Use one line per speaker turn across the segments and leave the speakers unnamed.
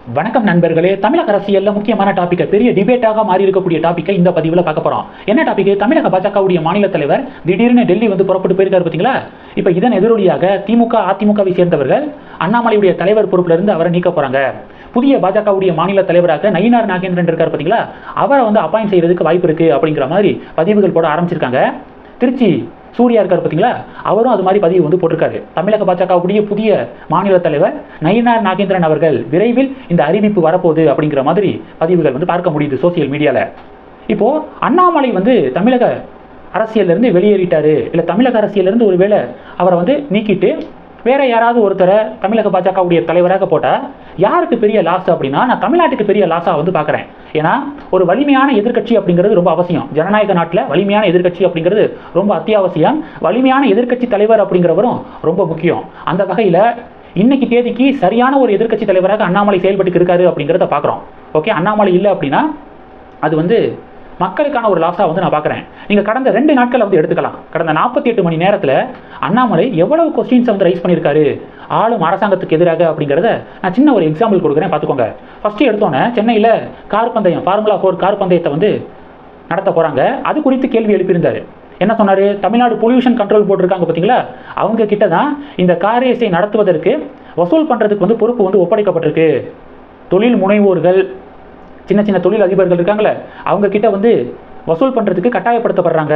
வணக்கம் நண்பர்களே. தமிழக அரசியல்ல முக்கியமான டாபிக், பெரிய டிபேட்டாக மாறி இருக்கக்கூடிய டாபிக்கை இந்த பதிவில் பார்க்க போறோம். என்ன டாபிக்? தமிழக பாஜகவுடைய மாநில தலைவர் திடீர்னு டெல்லி வந்து புறப்பட்டு போயிருக்காரு பார்த்தீங்களா? இப்போ இதன் எதிரொலியாக திமுக அதிமுகவை சேர்ந்தவர்கள் அண்ணாமலையுடைய தலைவர் பொறுப்புல இருந்து அவரை நீக்க போறாங்க. புதிய பாஜகவுடைய மாநில தலைவராக நயினார் நாகேந்திரன் இருக்கார் பார்த்தீங்களா? அவரை வந்து அப்பாயிண்ட் செய்யறதுக்கு வாய்ப்பு இருக்கு அப்படிங்கிற மாதிரி பதிவுகள் போட ஆரம்பிச்சிருக்காங்க. திருச்சி சூர்யா இருக்கார் பார்த்தீங்களா? அவரும் அது மாதிரி பதிவு வந்து போட்டிருக்காரு. தமிழக பாஜகவுடைய புதிய மாநில தலைவர் நயினார் நாகேந்திரன் அவர்கள் விரைவில் இந்த அறிவிப்பு வரப்போகுது அப்படிங்கிற மாதிரி பதிவுகள் வந்து பார்க்க முடியுது சோசியல் மீடியாவில். இப்போ அண்ணாமலை வந்து தமிழக அரசியலிருந்து வெளியேறிட்டாரு, இல்லை தமிழக அரசியலிருந்து ஒருவேளை அவரை வந்து நீக்கிட்டு வேற யாராவது ஒருத்தரை தமிழக பாஜகவுடைய தலைவராக போட்டால் யாருக்கு பெரிய லாஸ் அப்படின்னா, நான் தமிழ்நாட்டுக்கு பெரிய லாஸாக வந்து பார்க்குறேன். ஏன்னா ஒரு வலிமையான எதிர்க்கட்சி அப்படிங்கிறது ரொம்ப அவசியம். ஜனநாயக நாட்டில் வலிமையான எதிர்க்கட்சி அப்படிங்கிறது ரொம்ப அத்தியாவசியம். வலிமையான எதிர்க்கட்சி தலைவர் அப்படிங்கிறவரும் ரொம்ப முக்கியம். அந்த வகையில் இன்னைக்கு தேதிக்கு சரியான ஒரு எதிர்க்கட்சி தலைவராக அண்ணாமலை செயல்பட்டு இருக்காரு அப்படிங்கிறத பார்க்குறோம். ஓகே, அண்ணாமலை இல்லை அப்படின்னா அது வந்து மக்களுக்கான ஒரு லாஸாக வந்து நான் பார்க்குறேன். நீங்கள் கடந்த 2 நாட்களை வந்து எடுத்துக்கலாம். கடந்த 48 மணி நேரத்தில் அண்ணாமலை எவ்வளவு கொஸ்டின்ஸை வந்து ரைஸ் பண்ணியிருக்காரு ஆளும் அரசாங்கத்துக்கு எதிராக அப்படிங்கிறத நான் சின்ன ஒரு எக்ஸாம்பிள் கொடுக்குறேன், பார்த்துக்கோங்க. ஃபஸ்ட்டு எடுத்தோன்னே சென்னையில் கார் பந்தயம், ஃபார்முலா 4 கார் பந்தயத்தை வந்து நடத்த போகிறாங்க. அது குறித்து கேள்வி எழுப்பியிருந்தார். என்ன சொன்னார்? தமிழ்நாடு பொல்யூஷன் கண்ட்ரோல் போர்டு இருக்காங்க பார்த்தீங்களா, அவங்க கிட்ட தான் இந்த கார் ரேஸை நடத்துவதற்கு வசூல் பண்ணுறதுக்கு வந்து பொறுப்பு வந்து ஒப்படைக்கப்பட்டிருக்கு. தொழில் முனைவோர்கள், சின்ன சின்ன தொழில் அதிபர்கள் இருக்காங்களே, அவங்க கிட்ட வந்து வசூல் பண்ணுறதுக்கு கட்டாயப்படுத்தப்படுறாங்க.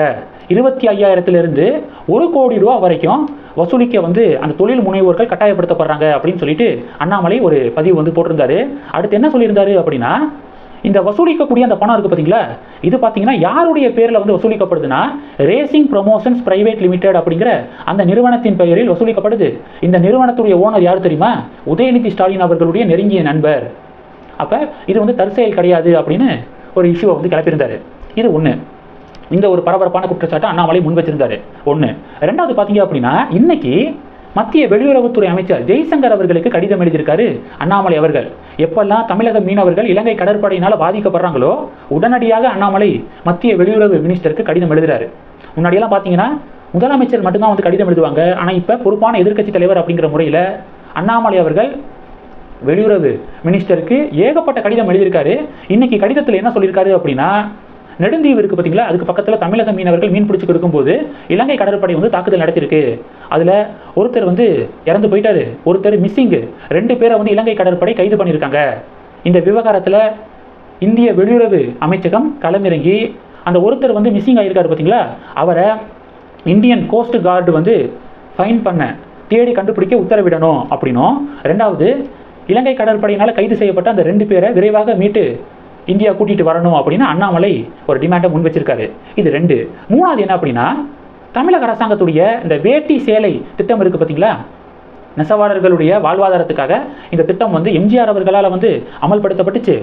25,000 1 கோடி ரூபா வரைக்கும் வசூலிக்க வந்து அந்த தொழில் முனைவோர்கள் கட்டாயப்படுத்தப்படுறாங்க அப்படின்னு சொல்லிட்டு அண்ணாமலை ஒரு பதிவு வந்து போட்டிருந்தாரு. அடுத்து என்ன சொல்லியிருந்தாரு அப்படின்னா, இந்த வசூலிக்கக்கூடிய அந்த பணம் இருக்குது பார்த்தீங்களா, இது பார்த்தீங்கன்னா யாருடைய பேரில் வந்து வசூலிக்கப்படுதுன்னா ரேசிங் ப்ரமோஷன்ஸ் பிரைவேட் லிமிடெட் அப்படிங்கிற அந்த நிறுவனத்தின் பெயரில் வசூலிக்கப்படுது. இந்த நிறுவனத்துடைய ஓனர் யார் தெரியுமா? உதயநிதி ஸ்டாலின் அவர்களுடைய நெருங்கிய நண்பர். அப்போ இது வந்து தற்செயல் கிடையாது அப்படின்னு ஒரு இஷ்யூவை வந்து கிளப்பியிருந்தாரு. இது ஒன்று. இந்த ஒரு பரபரப்பான குற்றச்சாட்டை அண்ணாமலை முன் வச்சிருந்தாரு. ஒன்று. ரெண்டாவது பார்த்தீங்க அப்படின்னா, இன்னைக்கு மத்திய வெளியுறவுத்துறை அமைச்சர் ஜெய்சங்கர் அவர்களுக்கு கடிதம் எழுதியிருக்காரு அண்ணாமலை அவர்கள். எப்பெல்லாம் தமிழக மீனவர்கள் இலங்கை கடற்படையினால் பாதிக்கப்படுறாங்களோ உடனடியாக அண்ணாமலை மத்திய வெளியுறவு மினிஸ்டருக்கு கடிதம் எழுதுறாரு. முன்னாடியெல்லாம் பார்த்தீங்கன்னா முதலமைச்சர் மட்டும்தான் வந்து கடிதம் எழுதுவாங்க. ஆனால் இப்போ பொறுப்பான எதிர்க்கட்சி தலைவர் அப்படிங்கிற முறையில் அண்ணாமலை அவர்கள் வெளியுறவு மினிஸ்டருக்கு ஏகப்பட்ட கடிதம் எழுதியிருக்காரு. இன்னைக்கு கடிதத்தில் என்ன சொல்லியிருக்காரு அப்படின்னா, நெடுந்தீவு இருக்குது பார்த்தீங்களா, அதுக்கு பக்கத்தில் தமிழக மீனவர்கள் மீன் பிடிச்சிட்டு இருக்கும்போது இலங்கை கடற்படை வந்து தாக்குதல் நடத்திருக்கு. அதில் ஒருத்தர் வந்து இறந்து போயிட்டாரு, ஒருத்தர் மிஸ்ஸிங்கு. 2 பேரை வந்து இலங்கை கடற்படை கைது பண்ணியிருக்காங்க. இந்த விவகாரத்தில் இந்திய வெளியுறவு அமைச்சகம் களமிறங்கி அந்த ஒருத்தர் வந்து மிஸ்ஸிங் ஆகியிருக்காரு பார்த்தீங்களா, அவரை இந்தியன் கோஸ்ட் கார்டு வந்து ஃபைன் பண்ண தேடி கண்டுபிடிக்க உத்தரவிடணும் அப்படின்னும், ரெண்டாவது இலங்கை கடற்படையினால் கைது செய்யப்பட்ட அந்த 2 பேரை விரைவாக மீட்டு இந்தியா கூட்டிகிட்டு வரணும் அப்படின்னு அண்ணாமலை ஒரு டிமாண்டை முன் வச்சிருக்காரு. இது 2. மூணாவது என்ன அப்படின்னா, தமிழக அரசாங்கத்துடைய இந்த வேட்டி சேலை திட்டம் இருக்குது பார்த்தீங்களா, நெசவாளர்களுடைய வாழ்வாதாரத்துக்காக இந்த திட்டம் வந்து எம்ஜிஆர் அவர்களால் வந்து அமல்படுத்தப்பட்டுச்சு.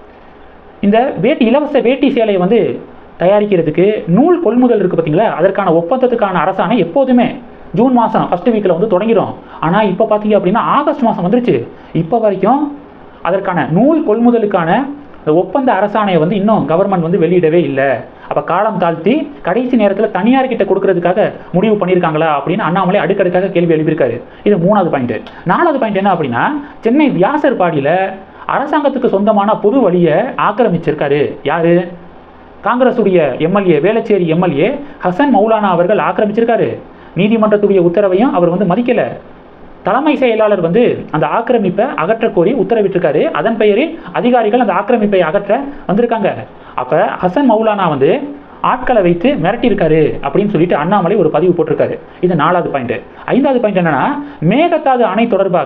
இந்த இலவச வேட்டி சேலையை வந்து தயாரிக்கிறதுக்கு நூல் கொள்முதல் இருக்குது பார்த்தீங்களா, அதற்கான ஒப்பந்தத்துக்கான அரசாணை எப்போதுமே ஜூன் மாதம் ஃபஸ்ட்டு வீக்கில் வந்து தொடங்கிடும். ஆனால் இப்போ பார்த்தீங்க அப்படின்னா ஆகஸ்ட் மாதம் வந்துருச்சு. இப்போ வரைக்கும் அதற்கான நூல் கொள்முதலுக்கான ஒப்பந்த அரசாணையை வந்து இன்னும் கவர்மெண்ட் வந்து வெளியிடவே இல்லை. அப்போ காலம் தாழ்த்தி கடைசி நேரத்தில் தனியார்கிட்ட கொடுக்கறதுக்காக முடிவு பண்ணியிருக்காங்களா அப்படின்னு அண்ணாமலை அடுக்கடுக்காக கேள்வி எழுப்பியிருக்காரு. இது 3வது பாயிண்ட். 4வது பாயிண்ட் என்ன அப்படின்னா, சென்னை வியாசர்பாடியில் அரசாங்கத்துக்கு சொந்தமான பொது வழியை ஆக்கிரமிச்சிருக்காரு. யாரு? காங்கிரஸுடைய எம்எல்ஏ, வேளச்சேரி எம்எல்ஏ ஹசன் மௌலானா அவர்கள் ஆக்கிரமிச்சிருக்காரு. நீதிமன்றத்துடைய உத்தரவையும் அவர் வந்து மதிக்கலை. தலைமை செயலாளர் வந்து அந்த ஆக்கிரமிப்பை அகற்ற கோரி உத்தரவிட்டிருக்காரு. அதன் பெயரில் அதிகாரிகள் அந்த ஆக்கிரமிப்பை அகற்ற வந்திருக்காங்க. அப்போ ஹசன் மௌலானா வந்து ஆட்களை வைத்து மிரட்டியிருக்காரு அப்படின்னு சொல்லிட்டு அண்ணாமலை ஒரு பதிவு போட்டிருக்காரு. இது 4வது பாயிண்ட். 5வது பாயிண்ட் என்னன்னா, மேகதாது அணை தொடர்பாக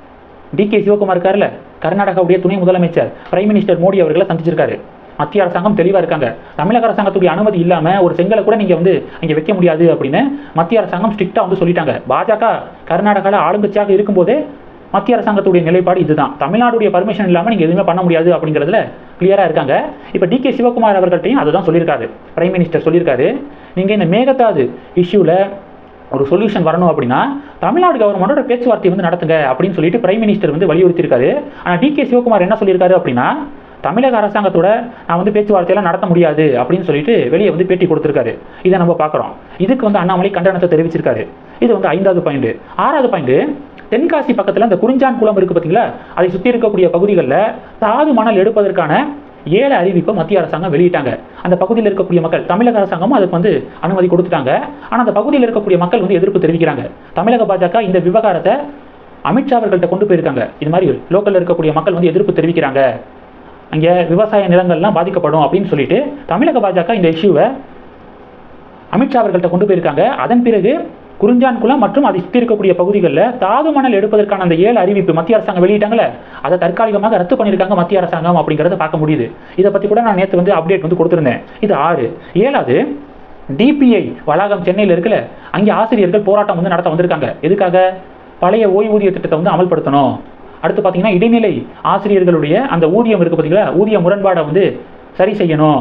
DK சிவகுமார் இருக்காருல்ல, கர்நாடகாவுடைய துணை முதலமைச்சர் பிரைம் மினிஸ்டர் மோடி அவர்களை சந்திச்சிருக்காரு. மத்திய அரசாங்கம் தெளிவாக இருக்காங்க. தமிழக அரசாங்கத்துடைய அனுமதி இல்லாமல் ஒரு செங்கலை கூட நீங்கள் வந்து இங்கே வைக்க முடியாது அப்படின்னு மத்திய அரசாங்கம் ஸ்ட்ரிக்டாக வந்து சொல்லிட்டாங்க. பாஜக கர்நாடகாவில் ஆளுங்கட்சியாக இருக்கும்போதே மத்திய அரசாங்கத்துடைய நிலைப்பாடு இதுதான். தமிழ்நாடுடைய பர்மிஷன் இல்லாமல் நீங்கள் எதுவுமே பண்ண முடியாது அப்படிங்கிறதுல கிளியராக இருக்காங்க. இப்போ DK சிவகுமார் அவர்கள்ட்டையும் அதுதான் சொல்லியிருக்காரு, பிரைம் மினிஸ்டர் சொல்லியிருக்காரு, நீங்கள் இந்த மேகதாது இஷ்யூவில் ஒரு சொல்யூஷன் வரணும் அப்படின்னா தமிழ்நாடு கவர்மெண்டோட பேச்சுவார்த்தை வந்து நடத்துங்க அப்படின்னு சொல்லிட்டு பிரைம் மினிஸ்டர் வந்து வலியுறுத்தியிருக்காரு. ஆனால் DK சிவகுமார் என்ன சொல்லியிருக்காரு அப்படின்னா, தமிழக அரசாங்கத்தோட நான் வந்து பேச்சுவார்த்தையெல்லாம் நடத்த முடியாது அப்படின்னு சொல்லிட்டு வெளியே வந்து பேட்டி கொடுத்துருக்காரு. இதை நம்ம பார்க்குறோம். இதுக்கு வந்து அண்ணாமலை கண்டனத்தை தெரிவிச்சிருக்காரு. இது வந்து 5வது பாயிண்ட். 6வது பாயிண்ட், தென்காசி பக்கத்தில் இந்த குறிஞ்சான் குளம் இருக்குது பார்த்தீங்களா, அதை சுற்றி இருக்கக்கூடிய பகுதிகளில் தாது மணல் எடுப்பதற்கான 7 அறிவிப்பை மத்திய அரசாங்கம் வெளியிட்டாங்க. அந்த பகுதியில் இருக்கக்கூடிய மக்கள், தமிழக அரசாங்கமும் அதுக்கு வந்து அனுமதி கொடுத்துட்டாங்க. ஆனால் அந்த பகுதியில் இருக்கக்கூடிய மக்கள் வந்து எதிர்ப்பு தெரிவிக்கிறாங்க. தமிழக பாஜக இந்த விவகாரத்தை அமித்ஷா அவர்கள்ட்ட கொண்டு போயிருக்காங்க. இது மாதிரி லோக்கலில் இருக்கக்கூடிய மக்கள் வந்து எதிர்ப்பு தெரிவிக்கிறாங்க, அங்கே விவசாய நிலங்கள்லாம் பாதிக்கப்படும் அப்படின்னு சொல்லிட்டு தமிழக பாஜக இந்த இஷ்யூவை அமித்ஷா அவர்கள்ட்ட கொண்டு போயிருக்காங்க. அதன் பிறகு குறிஞ்சான் குளம் மற்றும் அதை சுற்றி இருக்கக்கூடிய பகுதிகளில் தாது மணல் எடுப்பதற்கான அந்த 7 அறிவிப்பு மத்திய அரசாங்கம் வெளியிட்டாங்களே, அதை தற்காலிகமாக ரத்து பண்ணியிருக்காங்க மத்திய அரசாங்கம் அப்படிங்கிறத பார்க்க முடியுது. இதை பற்றி கூட நான் நேற்று வந்து அப்டேட் வந்து கொடுத்துருந்தேன். இது 6. 7வது, டிபிஐ வளாகம் சென்னையில் இருக்குல்ல, அங்கே ஆசிரியர்கள் போராட்டம் வந்து நடத்த வந்திருக்காங்க. எதுக்காக? பழைய ஓய்வூதிய திட்டத்தை வந்து அமல்படுத்தணும். அடுத்து பார்த்தீங்கன்னா இடைநிலை ஆசிரியர்களுடைய அந்த ஊதியம் இருக்குது பார்த்தீங்களா, ஊதிய முரண்பாடை வந்து சரி செய்யணும்.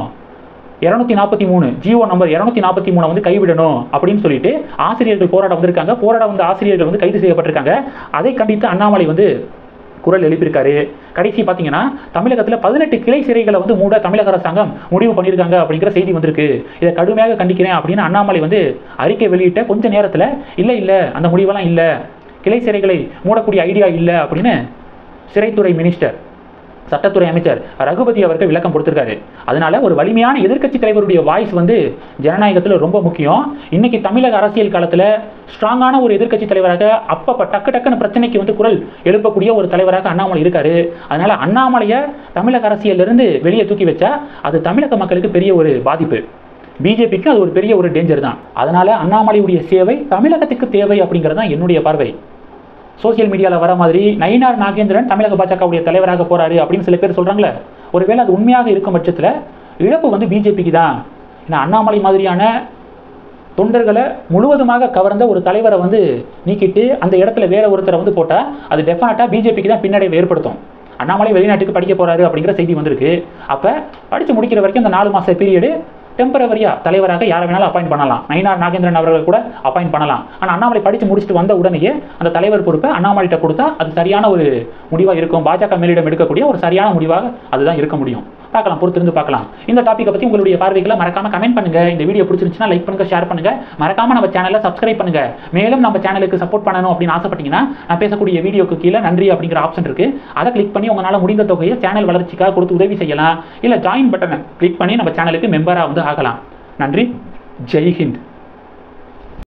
243 ஜிஓ நம்பர் 243 வந்து கைவிடணும் அப்படின்னு சொல்லிட்டு ஆசிரியர்கள் போராட வந்திருக்காங்க. போராட வந்த ஆசிரியர்கள் வந்து கைது செய்யப்பட்டிருக்காங்க. அதை கண்டித்து அண்ணாமலை வந்து குரல் எழுப்பியிருக்காரு. கடைசி பார்த்தீங்கன்னா தமிழகத்தில் 18 கிளை சிறைகளை வந்து மூட தமிழக அரசாங்கம் முடிவு பண்ணியிருக்காங்க அப்படிங்கிற செய்தி வந்திருக்கு. இதை கடுமையாக கண்டிக்கிறேன் அப்படின்னு அண்ணாமலை வந்து அறிக்கை வெளியிட்ட கொஞ்ச நேரத்தில் இல்லை அந்த முடிவெல்லாம் இல்லை, கிளை சிறைகளை மூடக்கூடிய ஐடியா இல்லை அப்படின்னு சிறைத்துறை மினிஸ்டர், சட்டத்துறை அமைச்சர் ரகுபதி அவர்கள் விளக்கம் கொடுத்திருக்காரு. அதனால ஒரு வலிமையான எதிர்க்கட்சி தலைவருடைய வாய்ஸ் வந்து ஜனநாயகத்தில் ரொம்ப முக்கியம். இன்னைக்கு தமிழக அரசியல் காலத்தில் ஸ்ட்ராங்கான ஒரு எதிர்க்கட்சி தலைவராக அப்பப்ப டக்குன்னு பிரச்சனைக்கு வந்து குரல் எழுப்பக்கூடிய ஒரு தலைவராக அண்ணாமலை இருக்காரு. அதனால அண்ணாமலையை தமிழக அரசியலிருந்து வெளியே தூக்கி வச்சா அது தமிழக மக்களுக்கு பெரிய ஒரு பாதிப்பு, பிஜேபிக்கு அது ஒரு பெரிய ஒரு டேஞ்சர் தான். அதனால அண்ணாமலையுடைய சேவை தமிழகத்துக்கு தேவை அப்படிங்கிறது தான் என்னுடைய பார்வை. சோசியல் மீடியாவில் வர மாதிரி நயினார் நாகேந்திரன் தமிழக பாஜகவுடைய தலைவராக போறாரு அப்படின்னு சில பேர் சொல்றாங்களே, ஒருவேளை அது உண்மையாக இருக்கும் பட்சத்தில் இழப்பு வந்து பிஜேபிக்கு தான். ஏன்னா அண்ணாமலை மாதிரியான தொண்டர்களை முழுவதுமாக கவர்ந்த ஒரு தலைவரை வந்து நீக்கிட்டு அந்த இடத்துல வேற ஒருத்தரை வந்து போட்டால் அது டெஃபினட்டாக பிஜேபிக்கு தான் பின்னடைவை ஏற்படுத்தும். அண்ணாமலை வெளிநாட்டுக்கு படிக்க போறாரு அப்படிங்கிற செய்தி வந்திருக்கு. அப்போ படித்து முடிக்கிற வரைக்கும் அந்த 4 மாத பீரியடு டெம்பரவரியாக தலைவராக யாரை வேணாலும் அப்பாயிண்ட் பண்ணலாம். நயினார் நாகேந்திரன் அவர்கள் கூட அப்பாயிண்ட் பண்ணலாம். ஆனால் அண்ணாமலை படித்து முடிச்சுட்டு வந்த உடனேயே அந்த தலைவர் பொறுப்பை அண்ணாமலைகிட்ட கொடுத்தா அது சரியான ஒரு முடிவாக இருக்கும். பாஜக மேலிடம் எடுக்கக்கூடிய ஒரு சரியான முடிவாக அதுதான் இருக்க முடியும். பார்க்கலாம், பொறுத்திருந்து பார்க்கலாம். இந்த டாப்பிக்கை பற்றி உங்களுடைய பார்வைகளை மறக்காம கமெண்ட் பண்ணுங்க. இந்த வீடியோ பிடிச்சிருந்துச்சுன்னா லைக் பண்ணுங்க, ஷேர் பண்ணுங்க. மறக்காம நம்ம சேனலை சப்ஸ்கிரைப் பண்ணுங்க. மேலும் நம்ம சேனலுக்கு சப்போர்ட் பண்ணணும் அப்படின்னு ஆசைப்பட்டீங்கன்னா நான் பேசக்கூடிய வீடியோக்கு கீழே நன்றி அப்படிங்கிற ஆப்ஷன் இருக்கு. அதை கிளிக் பண்ணி உங்களால் முடிந்த தொகையை சேனல் வளர்ச்சிக்காக கொடுத்து உதவி செய்யலாம். இல்லை ஜாயின் பட்டனை கிளிக் பண்ணி நம்ம சேனலுக்கு மெம்பராக வந்து ஆகலாம். நன்றி. ஜெய் ஹிந்த்.